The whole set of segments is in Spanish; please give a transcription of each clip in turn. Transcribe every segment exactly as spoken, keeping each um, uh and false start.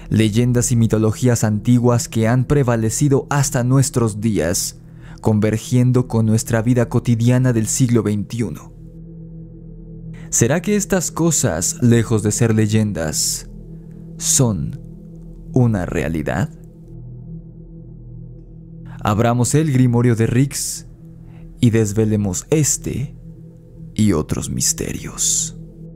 leyendas y mitologías antiguas que han prevalecido hasta nuestros días, convergiendo con nuestra vida cotidiana del siglo veintiuno. ¿Será que estas cosas, lejos de ser leyendas, son una realidad? Abramos el Grimorio de Rix y desvelemos este y otros misterios.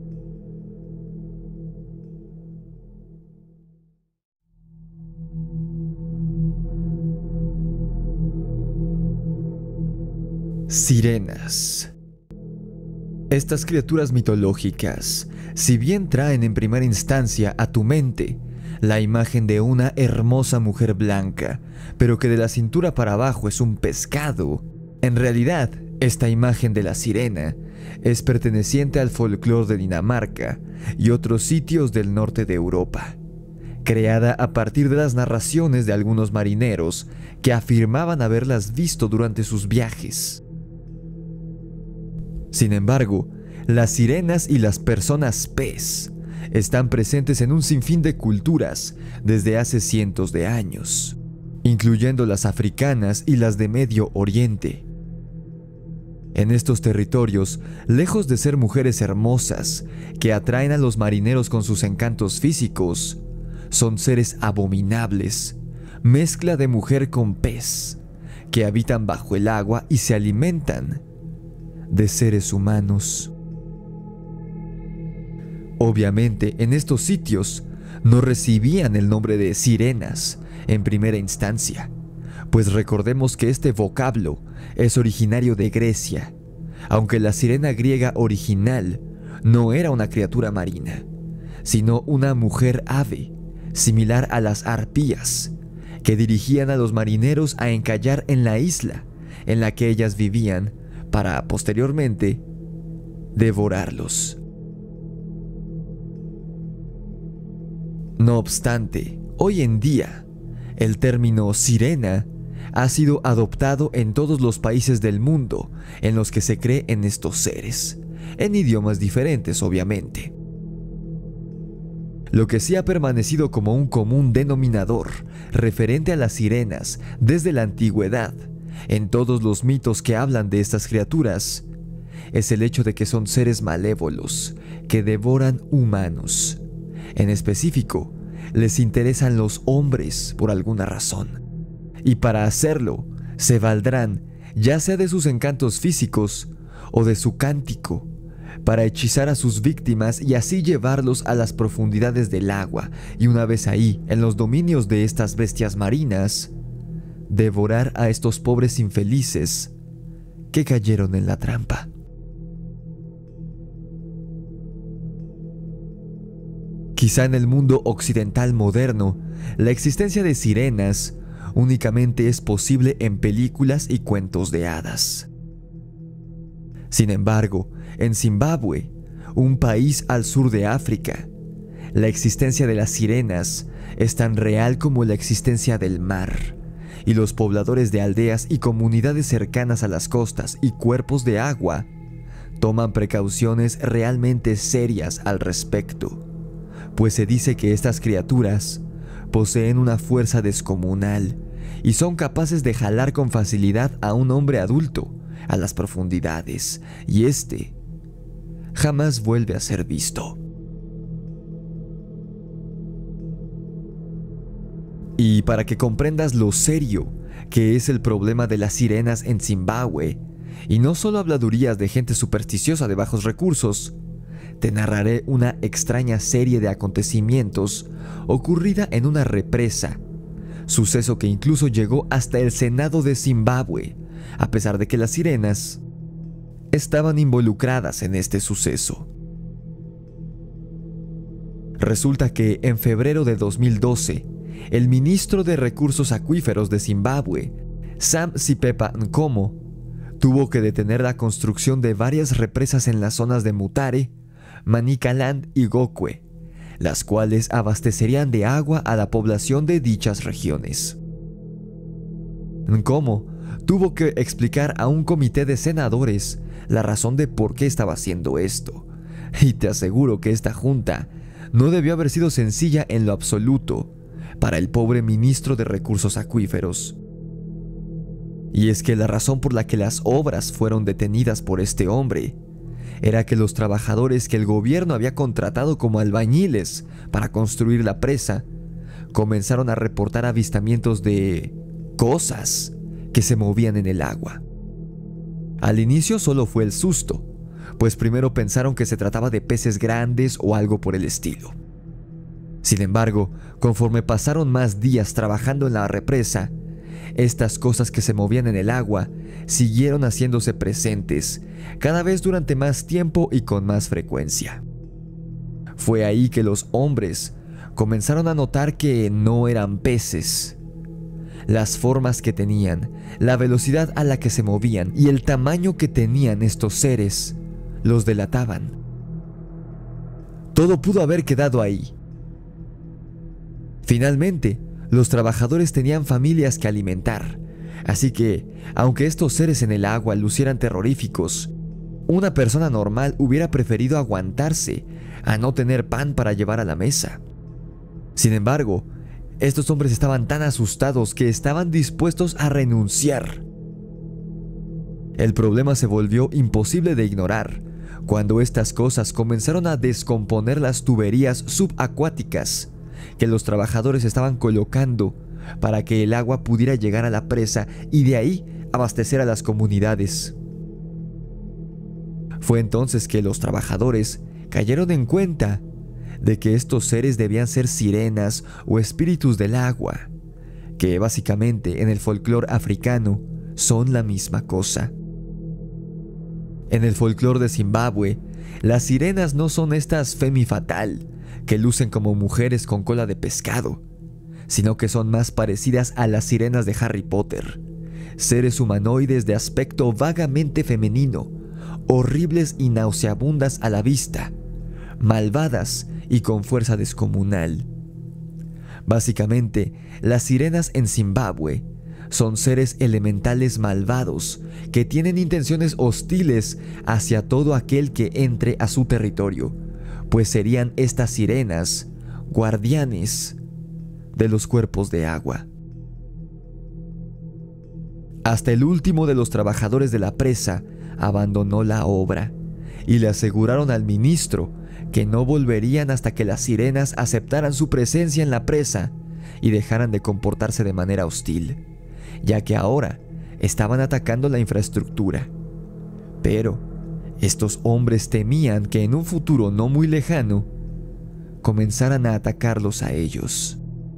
Sirenas. Estas criaturas mitológicas, si bien traen en primera instancia a tu mente la imagen de una hermosa mujer blanca, pero que de la cintura para abajo es un pescado, en realidad, esta imagen de la sirena es perteneciente al folclore de Dinamarca y otros sitios del norte de Europa, creada a partir de las narraciones de algunos marineros que afirmaban haberlas visto durante sus viajes. Sin embargo, las sirenas y las personas pez están presentes en un sinfín de culturas desde hace cientos de años, incluyendo las africanas y las de Medio Oriente. En estos territorios, lejos de ser mujeres hermosas que atraen a los marineros con sus encantos físicos, son seres abominables, mezcla de mujer con pez, que habitan bajo el agua y se alimentan de seres humanos. Obviamente, en estos sitios no recibían el nombre de sirenas en primera instancia, pues recordemos que este vocablo es originario de Grecia, aunque la sirena griega original no era una criatura marina, sino una mujer ave, similar a las arpías, que dirigían a los marineros a encallar en la isla en la que ellas vivían para, posteriormente, devorarlos. No obstante, hoy en día, el término sirena ha sido adoptado en todos los países del mundo en los que se cree en estos seres, en idiomas diferentes, obviamente. Lo que sí ha permanecido como un común denominador referente a las sirenas desde la antigüedad, en todos los mitos que hablan de estas criaturas, es el hecho de que son seres malévolos que devoran humanos. En específico, les interesan los hombres por alguna razón, y para hacerlo se valdrán ya sea de sus encantos físicos o de su cántico, para hechizar a sus víctimas y así llevarlos a las profundidades del agua, y una vez ahí, en los dominios de estas bestias marinas, devorar a estos pobres infelices que cayeron en la trampa. Quizá en el mundo occidental moderno, la existencia de sirenas únicamente es posible en películas y cuentos de hadas. Sin embargo, en Zimbabue, un país al sur de África, la existencia de las sirenas es tan real como la existencia del mar, y los pobladores de aldeas y comunidades cercanas a las costas y cuerpos de agua toman precauciones realmente serias al respecto, pues se dice que estas criaturas poseen una fuerza descomunal y son capaces de jalar con facilidad a un hombre adulto a las profundidades, y este jamás vuelve a ser visto. Y para que comprendas lo serio que es el problema de las sirenas en Zimbabue, y no solo habladurías de gente supersticiosa de bajos recursos, te narraré una extraña serie de acontecimientos ocurrida en una represa, suceso que incluso llegó hasta el Senado de Zimbabue, a pesar de que las sirenas estaban involucradas en este suceso. Resulta que en febrero de dos mil doce, el ministro de Recursos Acuíferos de Zimbabue, Sam Sipepa Nkomo, tuvo que detener la construcción de varias represas en las zonas de Mutare, Manicaland y Gokwe, las cuales abastecerían de agua a la población de dichas regiones. Nkomo tuvo que explicar a un comité de senadores la razón de por qué estaba haciendo esto, y te aseguro que esta junta no debió haber sido sencilla en lo absoluto, para el pobre ministro de Recursos Acuíferos. Y es que la razón por la que las obras fueron detenidas por este hombre era que los trabajadores que el gobierno había contratado como albañiles para construir la presa comenzaron a reportar avistamientos de cosas que se movían en el agua. Al inicio solo fue el susto, pues primero pensaron que se trataba de peces grandes o algo por el estilo. Sin embargo, conforme pasaron más días trabajando en la represa, estas cosas que se movían en el agua siguieron haciéndose presentes, cada vez durante más tiempo y con más frecuencia. Fue ahí que los hombres comenzaron a notar que no eran peces. Las formas que tenían, la velocidad a la que se movían y el tamaño que tenían estos seres los delataban. Todo pudo haber quedado ahí. Finalmente, los trabajadores tenían familias que alimentar, así que, aunque estos seres en el agua lucieran terroríficos, una persona normal hubiera preferido aguantarse a no tener pan para llevar a la mesa. Sin embargo, estos hombres estaban tan asustados que estaban dispuestos a renunciar. El problema se volvió imposible de ignorar cuando estas cosas comenzaron a descomponer las tuberías subacuáticas que los trabajadores estaban colocando para que el agua pudiera llegar a la presa y de ahí abastecer a las comunidades. Fue entonces que los trabajadores cayeron en cuenta de que estos seres debían ser sirenas o espíritus del agua, que básicamente en el folclore africano son la misma cosa. En el folclore de Zimbabue, las sirenas no son estas femme fatale que lucen como mujeres con cola de pescado, sino que son más parecidas a las sirenas de Harry Potter, seres humanoides de aspecto vagamente femenino, horribles y nauseabundas a la vista, malvadas y con fuerza descomunal. Básicamente, las sirenas en Zimbabue son seres elementales malvados que tienen intenciones hostiles hacia todo aquel que entre a su territorio, pues serían estas sirenas guardianes de los cuerpos de agua. Hasta el último de los trabajadores de la presa abandonó la obra y le aseguraron al ministro que no volverían hasta que las sirenas aceptaran su presencia en la presa y dejaran de comportarse de manera hostil, ya que ahora estaban atacando la infraestructura. Pero estos hombres temían que en un futuro no muy lejano comenzaran a atacarlos a ellos.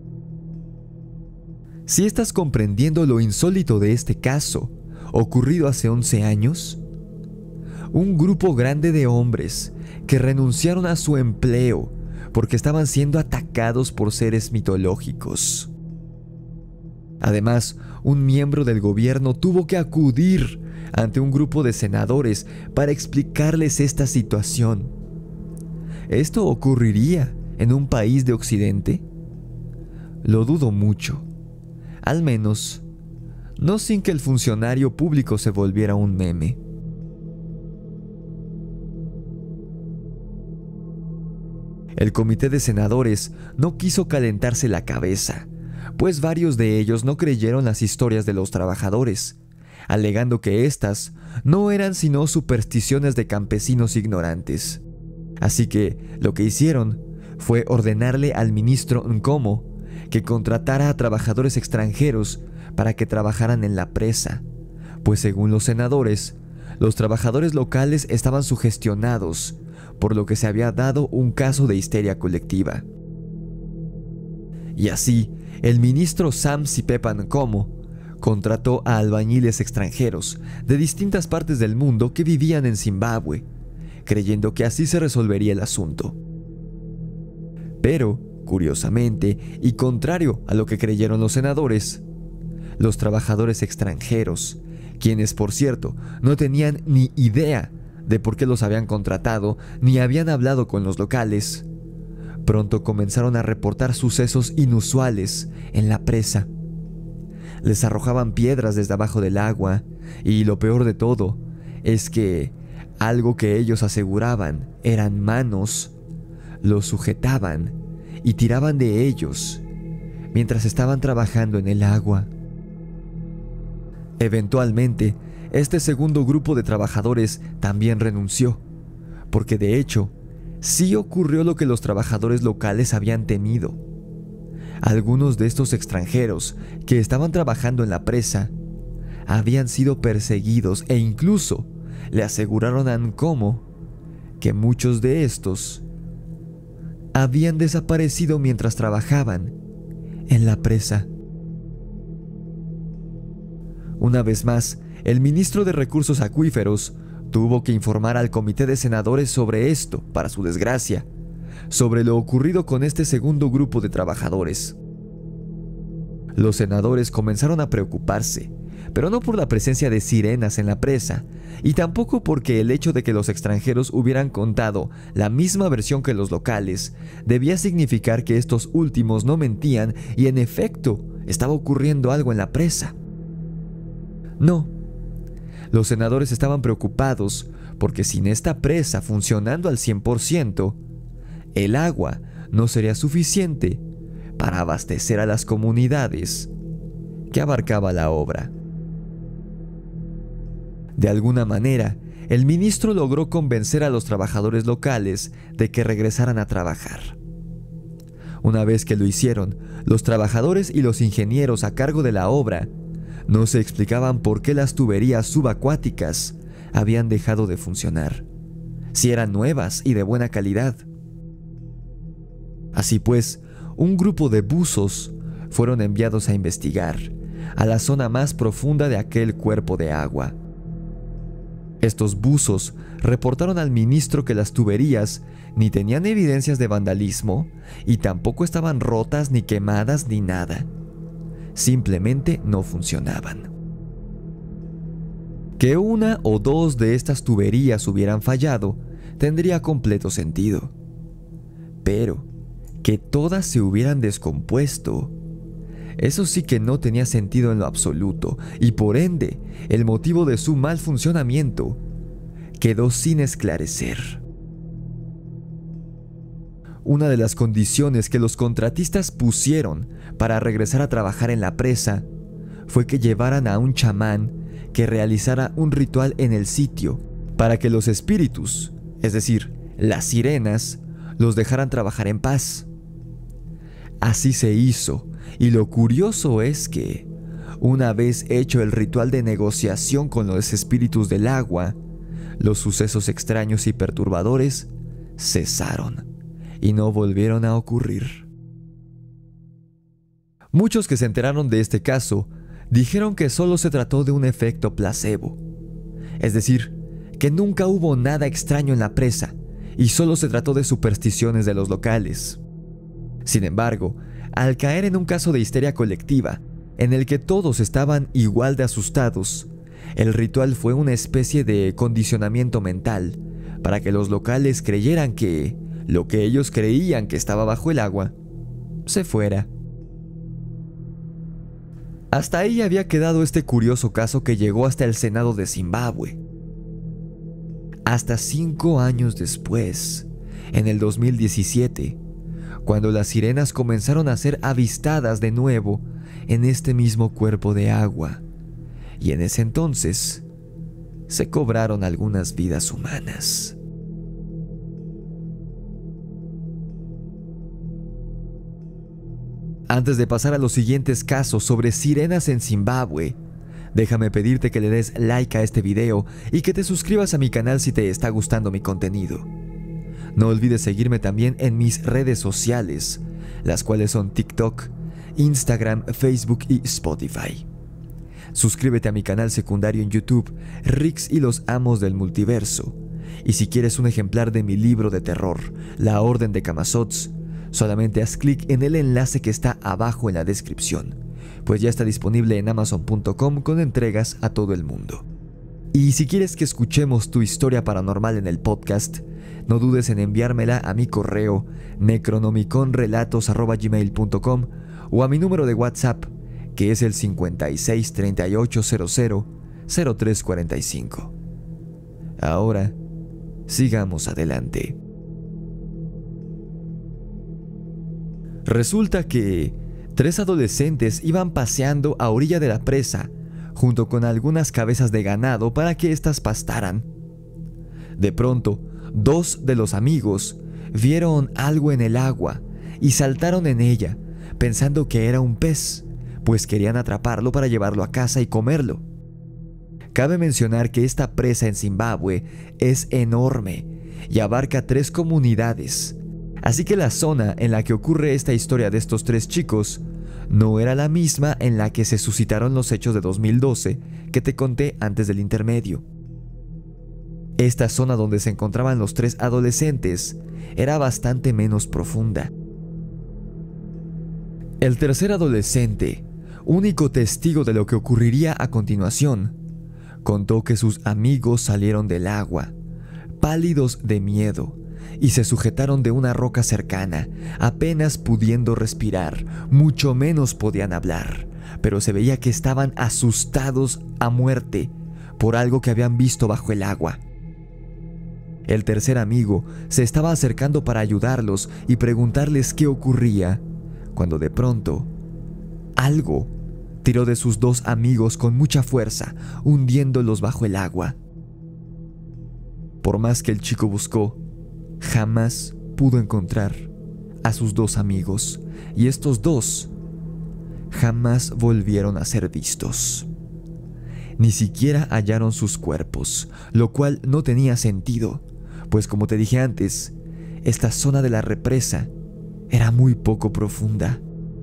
Si estás comprendiendo lo insólito de este caso, ocurrido hace once años, un grupo grande de hombres que renunciaron a su empleo porque estaban siendo atacados por seres mitológicos. Además, un miembro del gobierno tuvo que acudir ante un grupo de senadores para explicarles esta situación. ¿Esto ocurriría en un país de Occidente? Lo dudo mucho. Al menos, no sin que el funcionario público se volviera un meme. El comité de senadores no quiso calentarse la cabeza, pues varios de ellos no creyeron las historias de los trabajadores, alegando que éstas no eran sino supersticiones de campesinos ignorantes. Así que lo que hicieron fue ordenarle al ministro Nkomo que contratara a trabajadores extranjeros para que trabajaran en la presa, pues según los senadores, los trabajadores locales estaban sugestionados, por lo que se había dado un caso de histeria colectiva. Y así, el ministro Sam Sipepa Nkomo contrató a albañiles extranjeros de distintas partes del mundo que vivían en Zimbabue, creyendo que así se resolvería el asunto. Pero, curiosamente, y contrario a lo que creyeron los senadores, los trabajadores extranjeros, quienes por cierto no tenían ni idea de por qué los habían contratado ni habían hablado con los locales, pronto comenzaron a reportar sucesos inusuales en la presa. Les arrojaban piedras desde abajo del agua y lo peor de todo es que algo que ellos aseguraban eran manos los sujetaban y tiraban de ellos, mientras estaban trabajando en el agua. Eventualmente, este segundo grupo de trabajadores también renunció, porque de hecho, sí ocurrió lo que los trabajadores locales habían temido. Algunos de estos extranjeros que estaban trabajando en la presa habían sido perseguidos e incluso le aseguraron a Nkomo que muchos de estos habían desaparecido mientras trabajaban en la presa. Una vez más, el ministro de Recursos Acuíferos tuvo que informar al comité de senadores sobre esto, para su desgracia, sobre lo ocurrido con este segundo grupo de trabajadores. Los senadores comenzaron a preocuparse, pero no por la presencia de sirenas en la presa, y tampoco porque el hecho de que los extranjeros hubieran contado la misma versión que los locales debía significar que estos últimos no mentían y en efecto estaba ocurriendo algo en la presa. No, los senadores estaban preocupados porque sin esta presa funcionando al cien por ciento, el agua no sería suficiente para abastecer a las comunidades que abarcaba la obra. De alguna manera, el ministro logró convencer a los trabajadores locales de que regresaran a trabajar. Una vez que lo hicieron, los trabajadores y los ingenieros a cargo de la obra no se explicaban por qué las tuberías subacuáticas habían dejado de funcionar, si eran nuevas y de buena calidad. Así pues, un grupo de buzos fueron enviados a investigar a la zona más profunda de aquel cuerpo de agua. Estos buzos reportaron al ministro que las tuberías ni tenían evidencias de vandalismo y tampoco estaban rotas ni quemadas ni nada. Simplemente no funcionaban. Que una o dos de estas tuberías hubieran fallado tendría completo sentido. Pero que todas se hubieran descompuesto, eso sí que no tenía sentido en lo absoluto, y por ende, el motivo de su mal funcionamiento quedó sin esclarecer. Una de las condiciones que los contratistas pusieron para regresar a trabajar en la presa fue que llevaran a un chamán que realizara un ritual en el sitio para que los espíritus, es decir, las sirenas, los dejaran trabajar en paz. Así se hizo, y lo curioso es que, una vez hecho el ritual de negociación con los espíritus del agua, los sucesos extraños y perturbadores cesaron y no volvieron a ocurrir. Muchos que se enteraron de este caso dijeron que solo se trató de un efecto placebo, es decir, que nunca hubo nada extraño en la presa y solo se trató de supersticiones de los locales. Sin embargo, al caer en un caso de histeria colectiva, en el que todos estaban igual de asustados, el ritual fue una especie de condicionamiento mental para que los locales creyeran que lo que ellos creían que estaba bajo el agua se fuera. Hasta ahí había quedado este curioso caso que llegó hasta el Senado de Zimbabue. Hasta cinco años después, en el dos mil diecisiete, cuando las sirenas comenzaron a ser avistadas de nuevo en este mismo cuerpo de agua, y en ese entonces se cobraron algunas vidas humanas. Antes de pasar a los siguientes casos sobre sirenas en Zimbabue, déjame pedirte que le des like a este video y que te suscribas a mi canal si te está gustando mi contenido. No olvides seguirme también en mis redes sociales, las cuales son TikTok, Instagram, Facebook y Spotify. Suscríbete a mi canal secundario en YouTube, Rix y los Amos del Multiverso. Y si quieres un ejemplar de mi libro de terror, La Orden de Camazotz, solamente haz clic en el enlace que está abajo en la descripción, pues ya está disponible en amazon punto com con entregas a todo el mundo. Y si quieres que escuchemos tu historia paranormal en el podcast, no dudes en enviármela a mi correo necronomiconrelatos arroba gmail punto com o a mi número de WhatsApp, que es el cincuenta y seis, treinta y ocho, cero cero, cero tres cuarenta y cinco. Ahora, sigamos adelante. Resulta que, Tres adolescentes iban paseando a orilla de la presa, junto con algunas cabezas de ganado para que éstas pastaran. De pronto, dos de los amigos vieron algo en el agua y saltaron en ella, pensando que era un pez, pues querían atraparlo para llevarlo a casa y comerlo. Cabe mencionar que esta presa en Zimbabue es enorme y abarca tres comunidades, así que la zona en la que ocurre esta historia de estos tres chicos no era la misma en la que se suscitaron los hechos de dos mil doce que te conté antes del intermedio. Esta zona donde se encontraban los tres adolescentes era bastante menos profunda. El tercer adolescente, único testigo de lo que ocurriría a continuación, contó que sus amigos salieron del agua, pálidos de miedo, y se sujetaron de una roca cercana, apenas pudiendo respirar, mucho menos podían hablar, pero se veía que estaban asustados a muerte por algo que habían visto bajo el agua. El tercer amigo se estaba acercando para ayudarlos y preguntarles qué ocurría, cuando de pronto, algo tiró de sus dos amigos con mucha fuerza, hundiéndolos bajo el agua. Por más que el chico buscó, jamás pudo encontrar a sus dos amigos, y estos dos jamás volvieron a ser vistos. Ni siquiera hallaron sus cuerpos, lo cual no tenía sentido, pues como te dije antes, esta zona de la represa era muy poco profunda.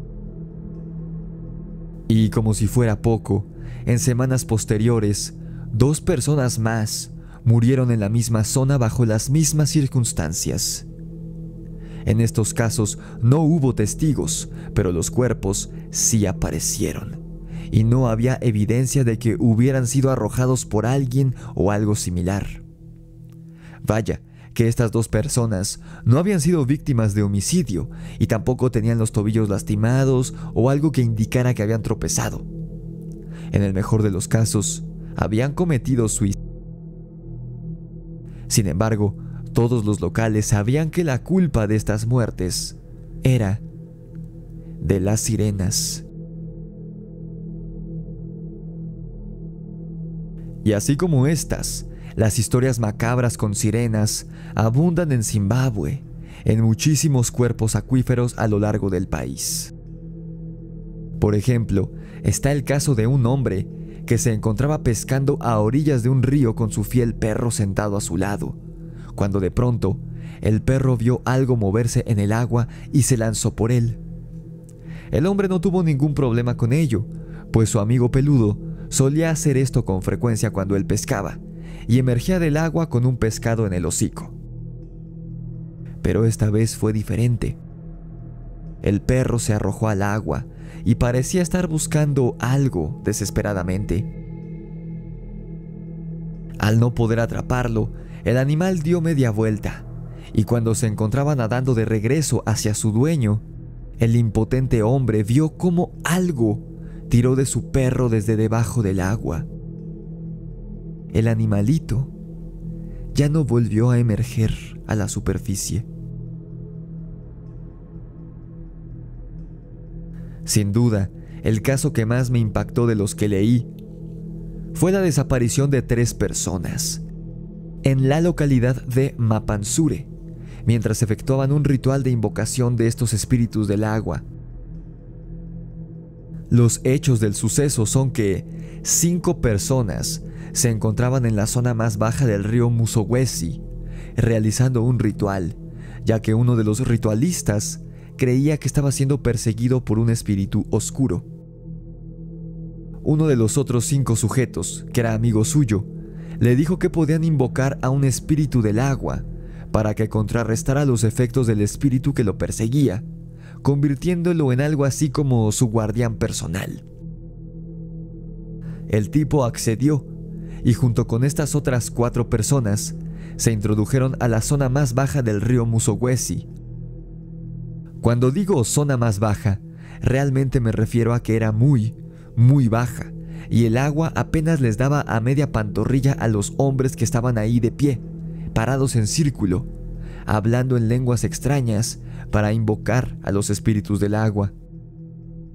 Y como si fuera poco, en semanas posteriores, dos personas más murieron en la misma zona bajo las mismas circunstancias. En estos casos no hubo testigos, pero los cuerpos sí aparecieron, y no había evidencia de que hubieran sido arrojados por alguien o algo similar. Vaya, que estas dos personas no habían sido víctimas de homicidio y tampoco tenían los tobillos lastimados o algo que indicara que habían tropezado. En el mejor de los casos, habían cometido suicidio. Sin embargo, todos los locales sabían que la culpa de estas muertes era de las sirenas. Y así como estas, las historias macabras con sirenas abundan en Zimbabue, en muchísimos cuerpos acuíferos a lo largo del país. Por ejemplo, está el caso de un hombre que se encontraba pescando a orillas de un río con su fiel perro sentado a su lado, cuando de pronto el perro vio algo moverse en el agua y se lanzó por él. El hombre no tuvo ningún problema con ello, pues su amigo peludo solía hacer esto con frecuencia cuando él pescaba, y emergía del agua con un pescado en el hocico. Pero esta vez fue diferente. El perro se arrojó al agua y parecía estar buscando algo desesperadamente. Al no poder atraparlo, el animal dio media vuelta, y cuando se encontraba nadando de regreso hacia su dueño, el impotente hombre vio cómo algo tiró de su perro desde debajo del agua. El animalito ya no volvió a emerger a la superficie. Sin duda, el caso que más me impactó de los que leí fue la desaparición de tres personas en la localidad de Mapansure, mientras efectuaban un ritual de invocación de estos espíritus del agua. Los hechos del suceso son que cinco personas se encontraban en la zona más baja del río Musogwesi, realizando un ritual, ya que uno de los ritualistas creía que estaba siendo perseguido por un espíritu oscuro. Uno de los otros cinco sujetos, que era amigo suyo, le dijo que podían invocar a un espíritu del agua para que contrarrestara los efectos del espíritu que lo perseguía, convirtiéndolo en algo así como su guardián personal. El tipo accedió, y junto con estas otras cuatro personas, se introdujeron a la zona más baja del río Musogwesi. Cuando digo zona más baja, realmente me refiero a que era muy, muy baja, y el agua apenas les daba a media pantorrilla a los hombres que estaban ahí de pie, parados en círculo, hablando en lenguas extrañas para invocar a los espíritus del agua.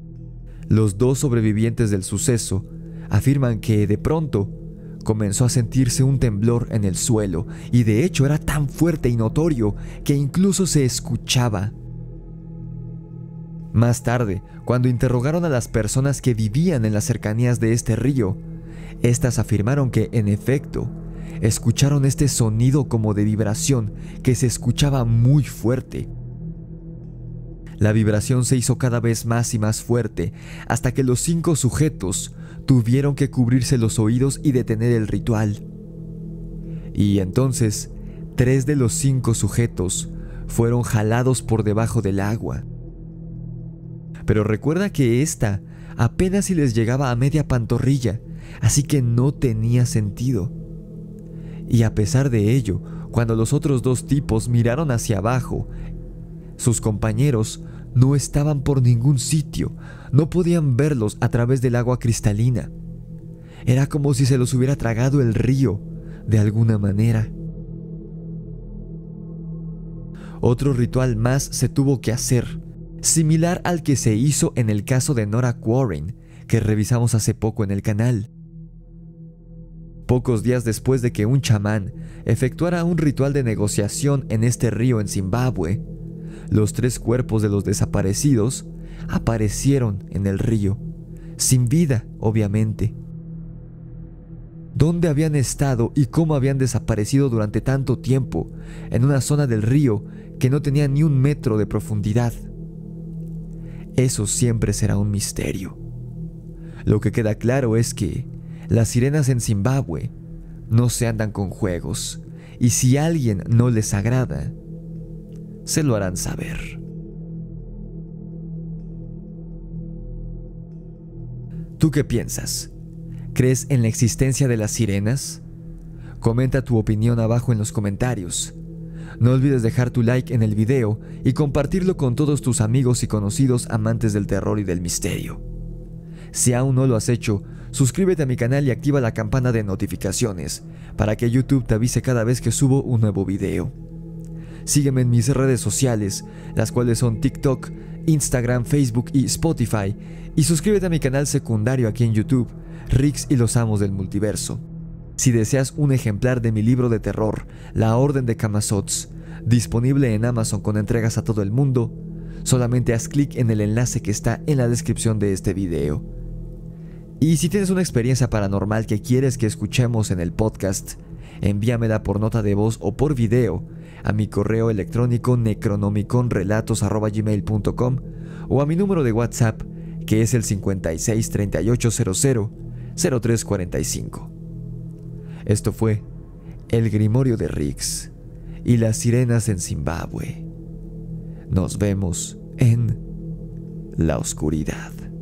Los dos sobrevivientes del suceso afirman que de pronto comenzó a sentirse un temblor en el suelo, y de hecho era tan fuerte y notorio que incluso se escuchaba. Más tarde, cuando interrogaron a las personas que vivían en las cercanías de este río, estas afirmaron que, en efecto, escucharon este sonido como de vibración que se escuchaba muy fuerte. La vibración se hizo cada vez más y más fuerte, hasta que los cinco sujetos tuvieron que cubrirse los oídos y detener el ritual. Y entonces, tres de los cinco sujetos fueron jalados por debajo del agua. Pero recuerda que esta apenas si les llegaba a media pantorrilla, así que no tenía sentido. Y a pesar de ello, cuando los otros dos tipos miraron hacia abajo, sus compañeros no estaban por ningún sitio, no podían verlos a través del agua cristalina. Era como si se los hubiera tragado el río, de alguna manera. Otro ritual más se tuvo que hacer, similar al que se hizo en el caso de Nora Quarren, que revisamos hace poco en el canal. Pocos días después de que un chamán efectuara un ritual de negociación en este río en Zimbabue, los tres cuerpos de los desaparecidos aparecieron en el río, sin vida, obviamente. ¿Dónde habían estado y cómo habían desaparecido durante tanto tiempo en una zona del río que no tenía ni un metro de profundidad? Eso siempre será un misterio. Lo que queda claro es que las sirenas en Zimbabue no se andan con juegos, y si a alguien no les agrada, se lo harán saber. ¿Tú qué piensas? ¿Crees en la existencia de las sirenas? Comenta tu opinión abajo en los comentarios. No olvides dejar tu like en el video y compartirlo con todos tus amigos y conocidos amantes del terror y del misterio. Si aún no lo has hecho, suscríbete a mi canal y activa la campana de notificaciones para que YouTube te avise cada vez que subo un nuevo video. Sígueme en mis redes sociales, las cuales son TikTok, Instagram, Facebook y Spotify, y suscríbete a mi canal secundario aquí en YouTube, Rix y los Amos del Multiverso. Si deseas un ejemplar de mi libro de terror, La Orden de Camazotz, disponible en Amazon con entregas a todo el mundo, solamente haz clic en el enlace que está en la descripción de este video. Y si tienes una experiencia paranormal que quieres que escuchemos en el podcast, envíamela por nota de voz o por video a mi correo electrónico necronomiconrelatos arroba gmail punto com o a mi número de WhatsApp, que es el cincuenta y seis, treinta y ocho, cero cero, cero tres cuarenta y cinco. Esto fue El Grimorio de Rix y las sirenas en Zimbabue. Nos vemos en la oscuridad.